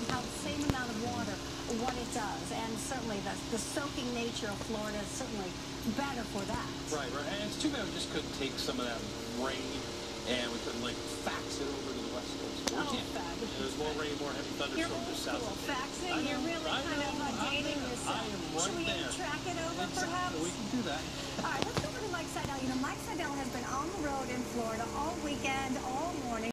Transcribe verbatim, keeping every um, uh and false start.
how the same amount of water, what it does. And certainly the, the soaking nature of Florida is certainly better for that. Right, right. And it's too bad we just couldn't take some of that rain and we couldn't, like, fax it over to the West Coast. But Oh, we can't. fabulous. There's more rain, more heavy You're thunderstorms old just south school. of Faxing, I you're know, really I kind of know, uh, I'm dating there. yourself. I am right Should we there. track it over, Exactly. perhaps? We can do that. All right, let's go over to Mike Seidel. You know, Mike Seidel has been on the road in Florida all weekend, all morning.